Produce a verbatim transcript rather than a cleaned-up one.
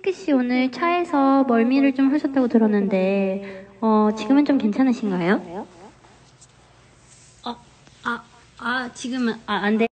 핑크 씨 오늘 차에서 멀미를 좀 하셨다고 들었는데, 어, 지금은 좀 괜찮으신가요? 어, 아, 아, 지금은, 아, 안 돼.